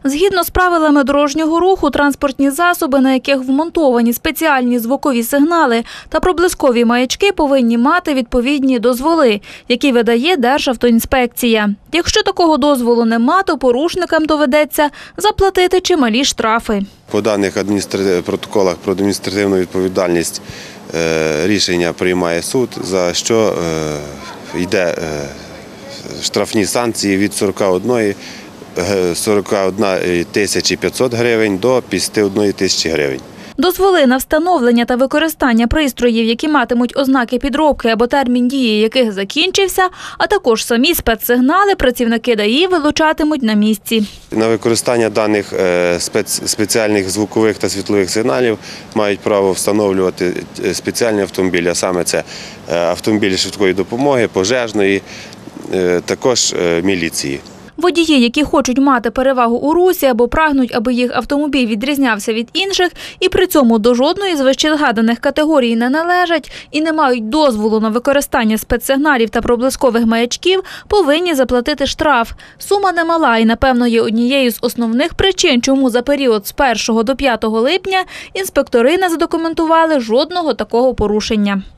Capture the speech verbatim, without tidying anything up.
Згідно з правилами дорожнього руху, транспортні засоби, на яких вмонтовані спеціальні звукові сигнали та проблискові маячки, повинні мати відповідні дозволи, які видає Державтоінспекція. Якщо такого дозволу нема, то порушникам доведеться заплатити чималі штрафи. По даних адміністративних протоколах про адміністративну відповідальність рішення приймає суд, за що йде штрафні санкції від сорока однієї тисячі п'ятсот гривень до п'ятдесят однієї тисячі гривень. Дозволи на встановлення та використання пристроїв, які матимуть ознаки підробки або термін дії яких закінчився, а також самі спецсигнали працівники ДАІ вилучатимуть на місці. На використання даних спеціальних звукових та світлових сигналів мають право встановлювати спеціальні автомобілі, а саме це автомобілі швидкої допомоги, пожежної, також міліції. Водії, які хочуть мати перевагу у русі або прагнуть, аби їх автомобіль відрізнявся від інших, і при цьому до жодної з вищезгаданих категорій не належать і не мають дозволу на використання спецсигналів та проблискових маячків, повинні заплатити штраф. Сума немала і, напевно, є однією з основних причин, чому за період з першого до п'ятого липня інспектори не задокументували жодного такого порушення.